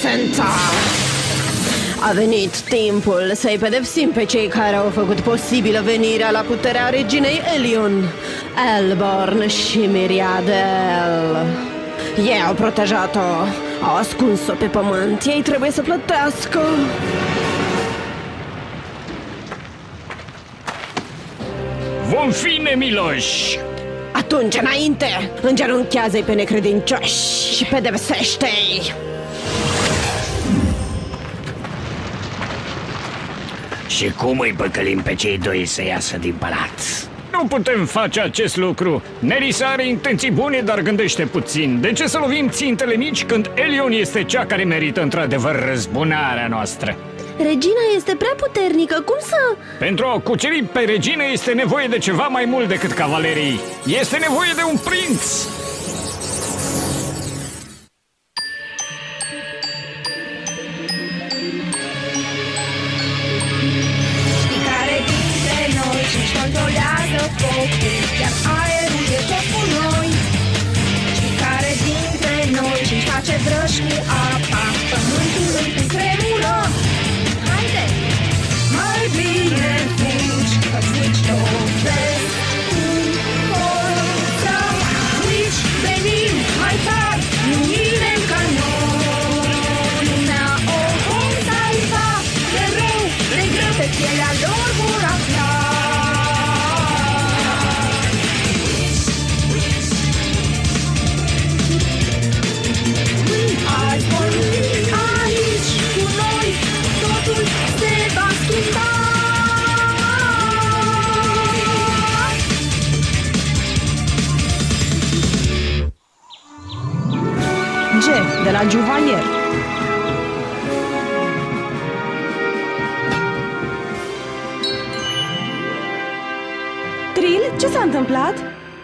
esența. A venit timpul să-i pedepsim pe cei care au făcut posibilă venirea la puterea reginei Elion, Elborn și Miriadel. Ei au protejat-o, au ascuns-o pe pământ, ei trebuie să plătească. Vom fi nemiloși! Atunci, înainte, îngenunchează-i pe necredincioși și pedepsește-i! Și cum îi păcălim pe cei doi să iasă din palat? Nu putem face acest lucru. Nerissa are intenții bune, dar gândește puțin. De ce să lovim țintele mici când Elion este cea care merită într-adevăr răzbunarea noastră? Regina este prea puternică, cum să... Pentru a cuceri pe regină este nevoie de ceva mai mult decât cavalerii. Este nevoie de un prinț! Știi care dintre noi și-și controlează focul, iar aerul e tot cu noi? Știi care dintre noi și-și face drăși cu apa, pământul îi cutremură? Haide! Mai bine fugi, că-ți uiți tot vezi cum forța. Nici venim mai tari, nu nimeni ca noi. Lumea o vom salva, de rău, de greu, pe pielea lor vor afla. Azi vor fi aici cu noi, totul se va schimba. G de la Juvalier. Tril, ce s-a întâmplat?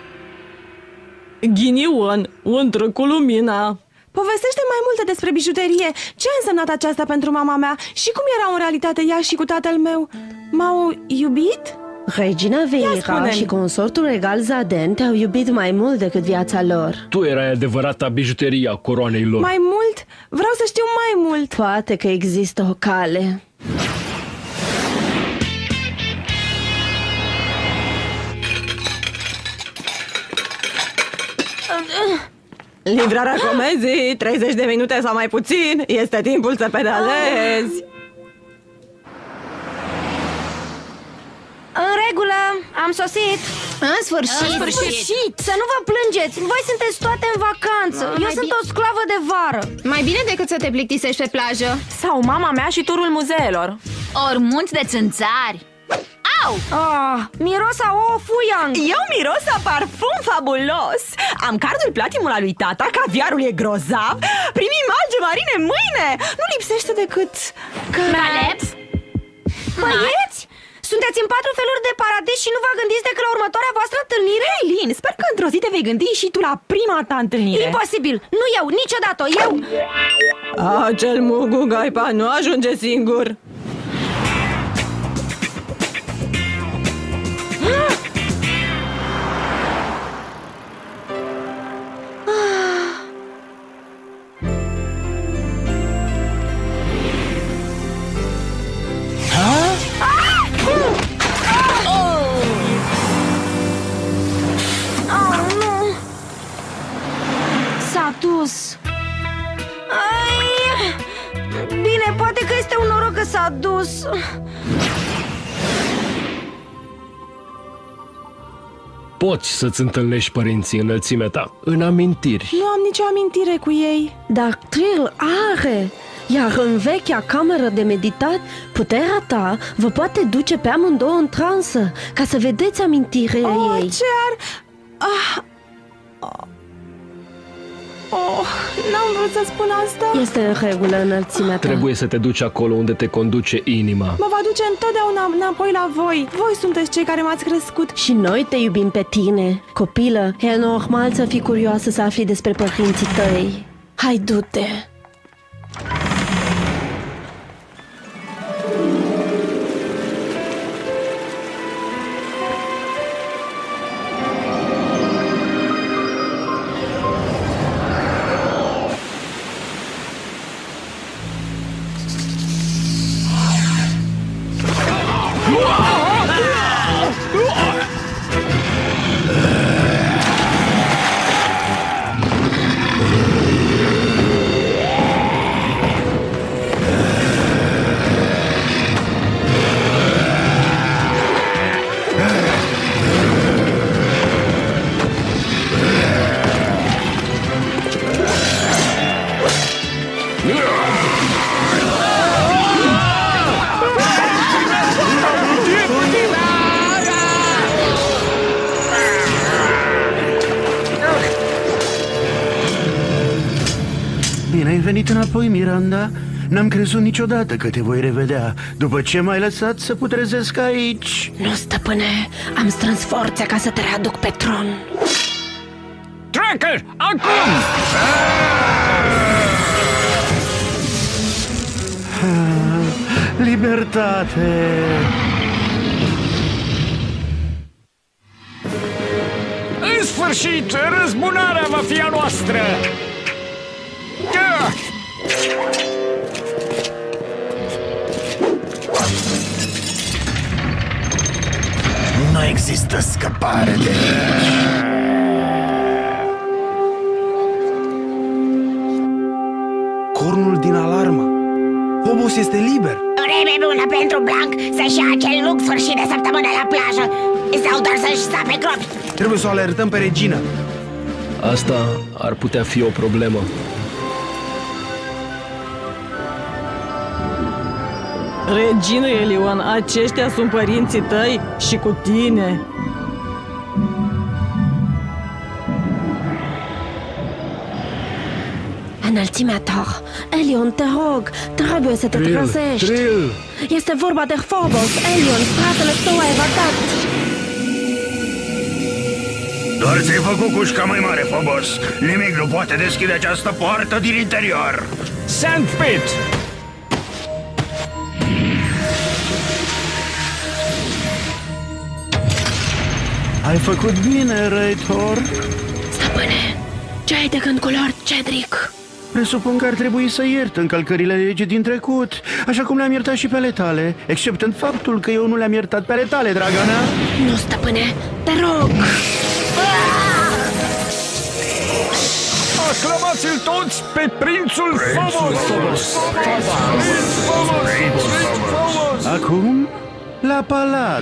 Ghinion, intră cu lumina. Povestește mai multe despre bijuterie. Ce a însemnat aceasta pentru mama mea? Și cum erau în realitate ea și cu tatăl meu? M-au iubit? Regina Veira spune-mi. și consortul regal Zaden te-au iubit mai mult decât viața lor. Tu erai adevărata bijuteria coroanei lor. Mai mult? Vreau să știu mai mult. Poate că există o cale. Livrarea comenzii, 30 de minute sau mai puțin. Este timpul să pedalezi. În regulă, am sosit. În sfârșit! Să nu vă plângeți, voi sunteți toate în vacanță. Eu sunt o sclavă de vară. Mai bine decât să te plictisești pe plajă. Sau mama mea și turul muzeelor. Ori munți de țânțari. Au! Miros a ouă fuyang. Eu miros a parfum fabulos. Am cardul platinum al lui tata, caviarul e grozav. Primim alge marine mâine. Nu lipsește decât... Malep? Băieți, sunteți în 4 feluri de paradis și nu vă gândiți decât la următoarea voastră întâlnire? Lin, sper că într-o zi te vei gândi și tu la prima ta întâlnire. Imposibil, nu eu, niciodată, eu. Acel mugu gaipa nu ajunge singur. S-a dus. Ai, bine, poate că este un noroc că s-a dus. Poți să-ți întâlnești părinții în înălțimea ta, în amintiri. Nu am nicio amintire cu ei. Dar Trill are. Iar în vechea cameră de meditat, puterea ta vă poate duce pe amândouă în transă, ca să vedeți amintirea ei. Ce ar... n-am vrut să spun asta. Este în regulă înălțimea ta. Trebuie să te duci acolo unde te conduce inima. Mă va duce întotdeauna înapoi la voi. Voi sunteți cei care m-ați crescut. Și noi te iubim pe tine, copilă. E normal să fii curioasă să afli despre părinții tăi. Hai, du-te! venit înapoi, Miranda. N-am crezut niciodată că te voi revedea după ce m-ai lăsat să putrezesc aici. Nu, stăpâne, am strâns forțe ca să te readuc pe tron. Tracker, acum! Libertate! În sfârșit, răzbunarea va fi a noastră! Nu există scăpare de aici. Cornul din alarmă. Phobos este liber. Vreme bună pentru Blanc să-și ia acel lung sfârșit de săptămână la plajă sau doar să-și sape gropi. Trebuie să o alertăm pe regină. Asta ar putea fi o problemă. Regină Elion, aceștia sunt părinții tăi și cu tine. Înălțimea ta, Elion, te rog, trebuie să te trezești. Trill! Este vorba de Phobos, Elion, fratele tău a evadat. Doar ți-ai făcut cușca mai mare, Phobos. Nimic nu poate deschide această poartă din interior. Sandpit! Ai făcut bine, Raitor. Stăpâne, ce ai de gând cu Lord Cedric? Presupun că ar trebui să iert încălcările legii din trecut, așa cum le-am iertat și pe ale tale, exceptând faptul că eu nu le-am iertat pe ale tale, draga mea. Nu, stăpâne, te rog. Aclamați-l toți pe prințul Phobos! Acum, la palat.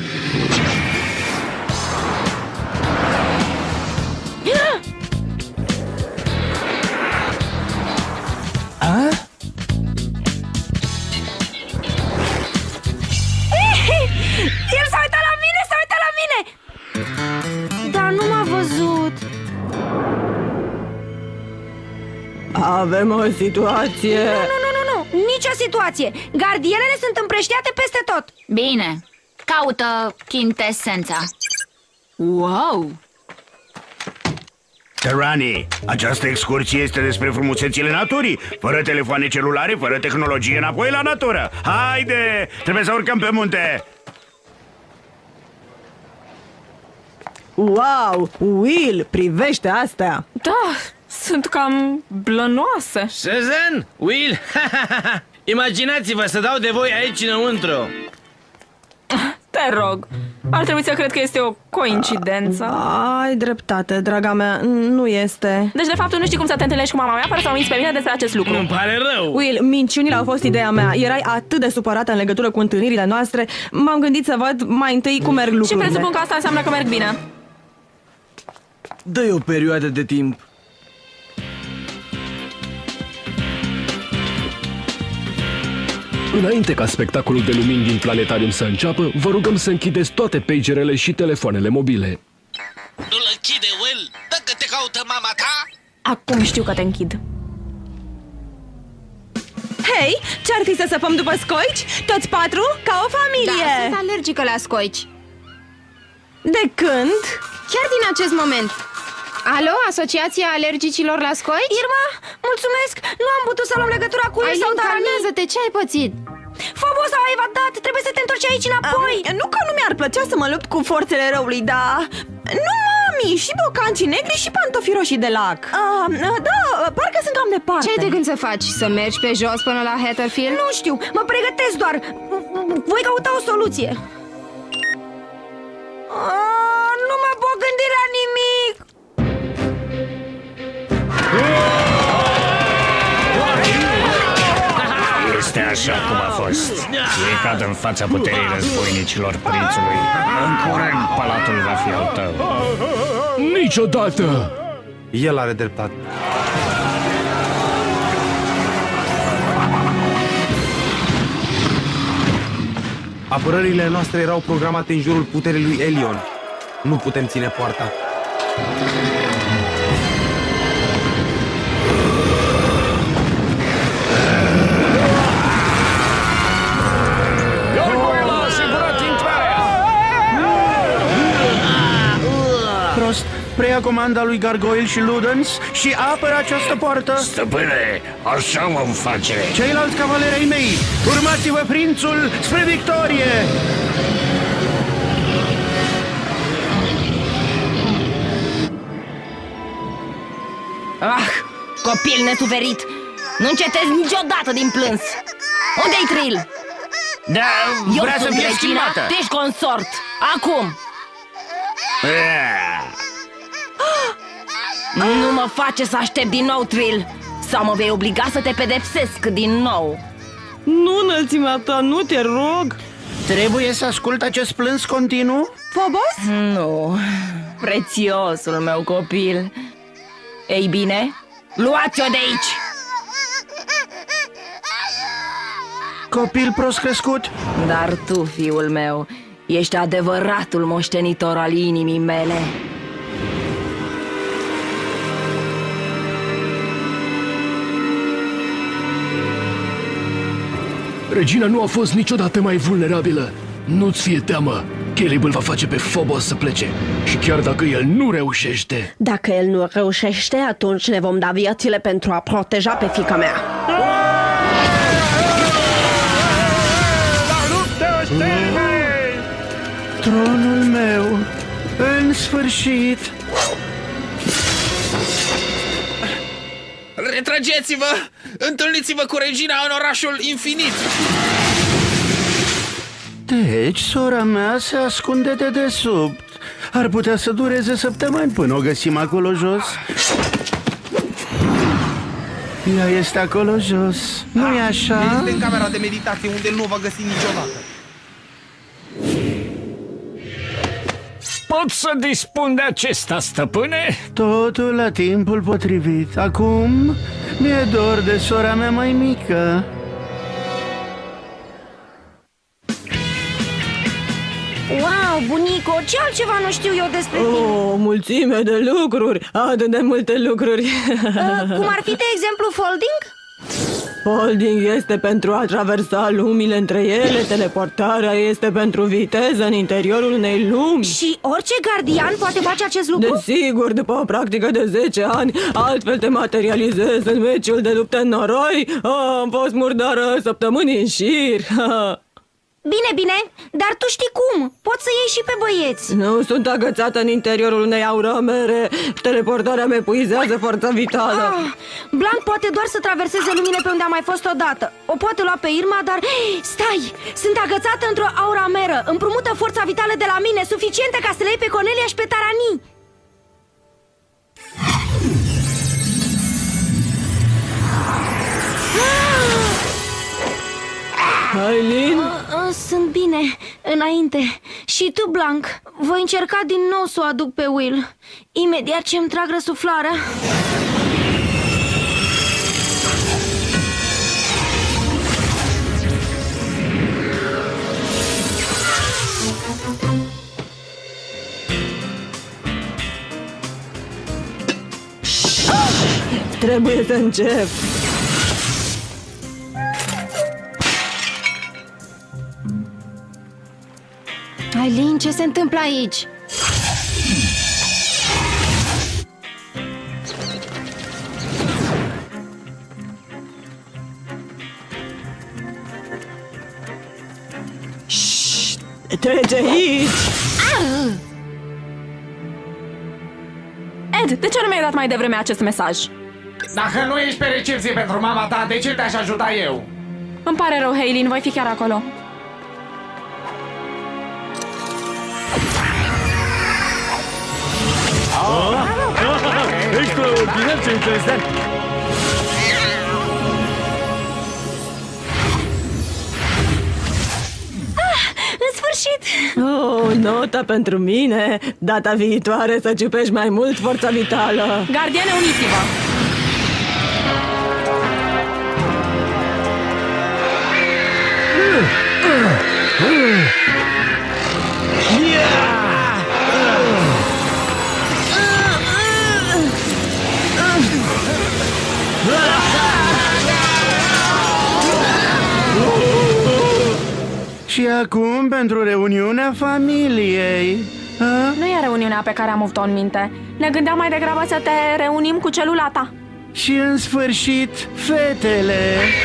El s-a uitat la mine, s-a uitat la mine! Dar nu m-a văzut. Avem o situație. Nu, nicio situație. Gardielele sunt împrăștiate peste tot. Bine, caută chintesența. Wow! Terani, această excursie este despre frumusețile naturii. Fără telefoane celulare, fără tehnologie, înapoi la natură. Haide, trebuie să urcăm pe munte. Wow! Will, privește astea! Da, sunt cam blănoase. Susan? Will? Imaginați-vă să dau de voi aici înăuntru. Te rog, ar trebui să cred că este o coincidență. Ai dreptate, draga mea, nu este. Deci, de fapt, tu nu știi cum să te întâlnești cu mama mea fără să o minți pe mine despre acest lucru. Îmi pare rău. Will, minciunile au fost ideea mea. Erai atât de supărată în legătură cu întâlnirile noastre. M-am gândit să văd mai întâi cum merg lucrurile. Și presupun că asta înseamnă că merg bine. Dă-i o perioadă de timp. Înainte ca spectacolul de lumini din planetarium să înceapă, vă rugăm să închideți toate pagerele și telefoanele mobile. Nu-l închide, Will! Dacă te caută mama ta! Acum știu că te închid. Hei, ce-ar fi să săpăm după scoici? Toți patru? Ca o familie! Da, sunt alergică la scoici. De când? Chiar din acest moment. Alo, Asociația Alergicilor la Scoici? Irma, mulțumesc! Nu am putut să luăm legătura cu el sau Darani. Calmează-te, ce ai pățit? Phobos a evadat, trebuie să te întorci aici înapoi. Nu că nu mi-ar plăcea să mă lupt cu forțele răului, dar... Nu, mami, și bocancii negri și pantofii roșii de lac. Da, parcă sunt cam departe. Ce ai de gând să faci? Să mergi pe jos până la Hatterfield? Nu știu, mă pregătesc doar. Voi căuta o soluție. Nu mă pot gândi la nimic. Este așa cum a fost. Ei cad în fața puterii războinicilor prințului. În curând, palatul va fi al tău. Niciodată! El are dreptate. Apărările noastre erau programate în jurul puterii lui Elion. Nu putem ține poarta. Prost, preia comanda lui Gargoyle și Ludens și apără această poartă. Stăpâne, așa vom face. Ceilalți cavaleri ai mei, urmați-vă prințul spre victorie! Ah, copil nesuferit! Nu încetezi niciodată din plâns! Unde-i Trill? Da, Eu vrea să sunt fie regina, schimbată. tu ești consort! Acum! Nu mă face să aștept din nou, Trill! Sau mă vei obliga să te pedepsesc din nou! Nu, înălțimea ta, nu te rog! Trebuie să ascult acest plâns continuu? Phobos? Nu, prețiosul meu copil. Ei bine, luați-o de aici! Copil prost crescut? Dar tu, fiul meu, ești adevăratul moștenitor al inimii mele. Regina nu a fost niciodată mai vulnerabilă. Nu-ți fie teamă. Caleb îl va face pe Phobos să plece. Și chiar dacă el nu reușește... Dacă el nu reușește, atunci ne vom da viețile pentru a proteja pe fiica mea. Tronul meu, în sfârșit! Retrageți-vă! Întâlniți-vă cu regina în orașul infinit! Deci, sora mea se ascunde de desubt. Ar putea să dureze săptămâni până o găsim acolo jos. Ea este acolo jos, nu-i așa? Este în camera de meditație unde nu o va găsi niciodată. Pot să dispun de acesta, stăpâne? Totul la timpul potrivit. Acum mi-e dor de sora mea mai mică. Wow, bunico, ce altceva nu știu eu despre tine? O mulțime de lucruri, atât de multe lucruri. Cum ar fi, de exemplu, folding? Folding este pentru a traversa lumile între ele, teleportarea este pentru viteză în interiorul unei lumi. Și orice gardian poate face acest lucru? Desigur, după o practică de 10 ani, altfel te materializezi în meciul de lupte în noroi. Am fost murdară săptămâni în șir. Bine, bine, dar tu știi cum? Poți să iei și pe băieți. Nu sunt agățată în interiorul unei auramere. Teleportarea mea epuizează forța vitală. Blanc poate doar să traverseze lumine pe unde a mai fost odată. O poate lua pe Irma, dar... Stai! Sunt agățată într-o aurameră. Împrumută forța vitală de la mine, suficientă ca să le iei pe Cornelia și pe Tarani. Aileen? Sunt bine, înainte. Și tu, Blanc, voi încerca din nou să o aduc pe Will. Imediat ce îmi trag răsuflarea. Trebuie să încep. Aileen, ce se întâmplă aici? Șşt! Trece aici! Ed, de ce nu mi-ai dat mai devreme acest mesaj? Dacă nu ești pe recepție pentru mama ta, de ce te-aș ajuta eu? Îmi pare rău, Aileen, voi fi chiar acolo. Extraordinar, ce interesant! În sfârșit! Oh, nota pentru mine. Data viitoare să ciupești mai mult forța vitală. Gardiane, uniți-vă! Și acum pentru reuniunea familiei. Nu e reuniunea pe care am avut-o în minte. Ne gândeam mai degrabă să te reunim cu celula ta. Și în sfârșit, fetele.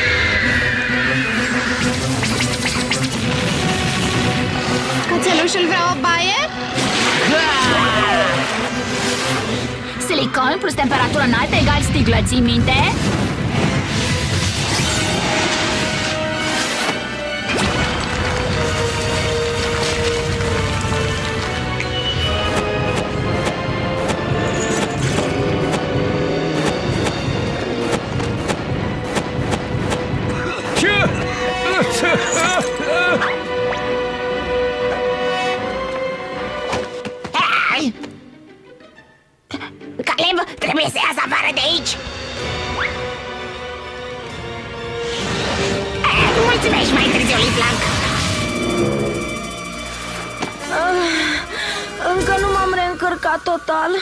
Cățelușul vrea o baie? Silicon plus temperatură înaltă egal sticlă, ții minte? Caleb, trebuie să iasă afară de aici. Mulțumesc, mai târziu, Liplanc. Încă nu m-am reîncărcat total.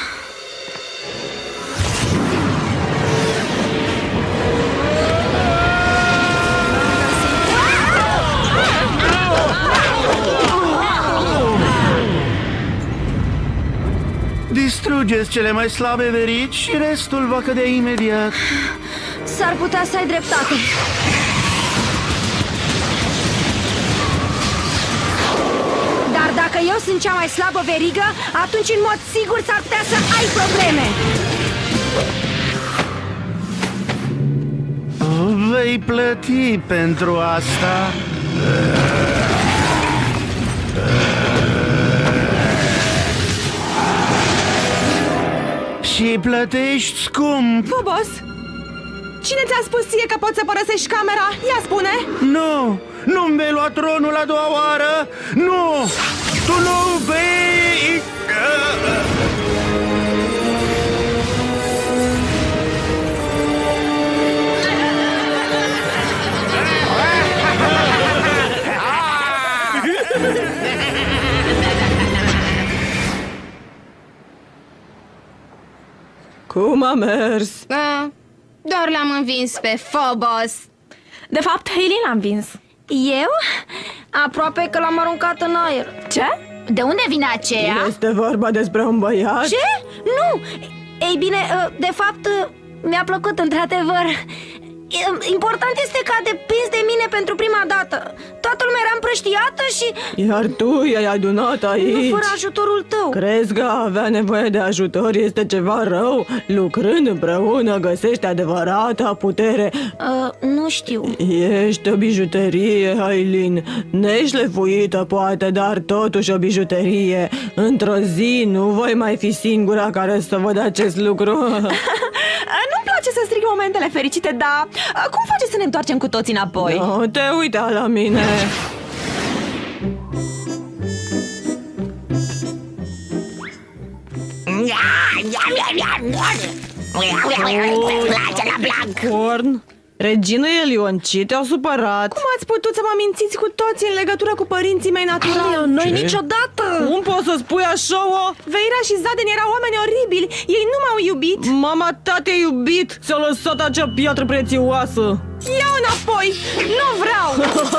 Distrugeți cele mai slabe verici și restul va cădea imediat. S-ar putea să ai dreptate. Dar dacă eu sunt cea mai slabă verigă, atunci în mod sigur s-ar putea să ai probleme. Vei plăti pentru asta. Și plătești scump. Phobos, cine ți-a spus ție că poți să părăsești camera? Ia spune. Nu, nu-mi vei lua tronul a doua oară. Nu, tu nu vei. Cum a mers? Doar l-am învins pe Phobos. De fapt, Hailey l-a învins. Eu? Aproape că l-am aruncat în aer. Ce? De unde vine aceea? Este vorba despre un băiat? Ce? Nu! Ei bine, de fapt, mi-a plăcut într-adevăr. Important este că a depins de mine pentru prima dată. Toată lumea era împrăștiată și... Iar tu i-ai adunat aici. Nu fără ajutorul tău. Crezi că avea nevoie de ajutor este ceva rău? Lucrând împreună găsești adevărata putere. Nu știu. Ești o bijuterie, Aileen. Neșlefuită poate, dar totuși o bijuterie. Într-o zi nu voi mai fi singura care să văd acest lucru. Nu-mi place să strig momentele fericite, dar cum faci să ne întoarcem cu toții înapoi? No, te uita la mine. Place la Blanc. Corn? Regina Elion, ce te-au supărat? Cum ați putut să mă mințiți cu toții în legătură cu părinții mei naturali? Noi niciodată! Cum poți să spui așa? Veira și Zaden erau oameni oribili. Ei nu m-au iubit. Mama ta te-a iubit. Ți-a lăsat acea piatră prețioasă. Ia-o înapoi! Nu vreau!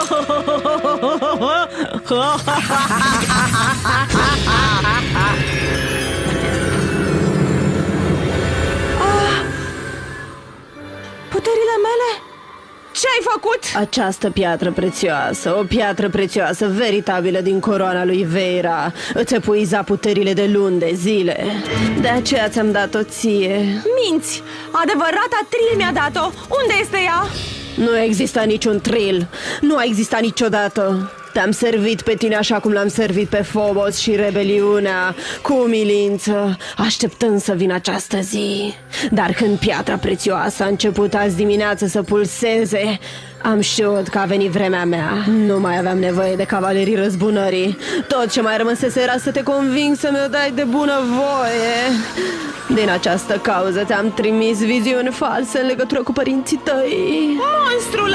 Puterile mele? Ce-ai făcut? Această piatră prețioasă, o piatră prețioasă veritabilă din coroana lui Veira, îți epuiza puterile de luni de zile. De aceea ți-am dat-o ție. Minți! Adevărata Trill mi-a dat-o. Unde este ea? Nu exista niciun Trill. Nu a existat niciodată. Te-am servit pe tine așa cum l-am servit pe Phobos și rebeliunea, cu umilință, așteptând să vină această zi. Dar când piatra prețioasă a început azi dimineață să pulseze, am știut că a venit vremea mea. Nu mai aveam nevoie de cavalerii răzbunării. Tot ce mai rămăsese era să te conving să mi-o dai de bunăvoie. Din această cauză te-am trimis viziuni false în legătură cu părinții tăi. Monstrule!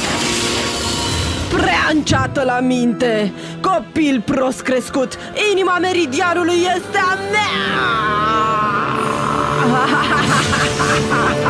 Prea înceată la minte, copil prost crescut, inima meridianului este a mea!